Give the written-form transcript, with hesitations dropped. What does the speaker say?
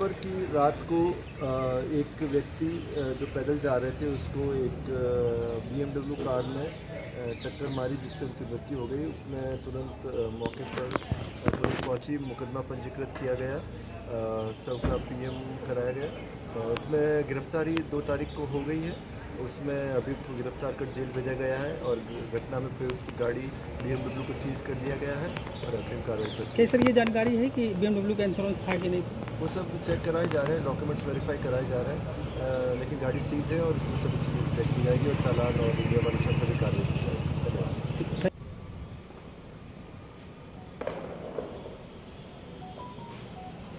नवंबर की रात को एक व्यक्ति जो पैदल जा रहे थे उसको एक BMW कार ने टक्कर मारी, जिससे उनकी मृत्यु हो गई। उसमें तुरंत मौके पर पुलिस पहुंची, मुकदमा पंजीकृत किया गया, सबका PM कराया गया। उसमें गिरफ्तारी 2 तारीख को हो गई है। उसमें अभियुक्त को गिरफ्तार कर जेल भेजा गया है और घटना में प्रयुक्त गाड़ी BMW को सीज कर दिया गया है और अग्रिम कार्रवाई क्या सर ये जानकारी है कि BMW का इंश्योरेंस था कि नहीं? वो सब चेक कराए जा रहे हैं, डॉक्यूमेंट्स वेरीफाई कराए जा रहे हैं, लेकिन गाड़ी सीज है और उसमें सभी चीज़ें चेक की जाएगी और चालान और मीडिया वाले सब सभी कार्रवाई की जाएगी।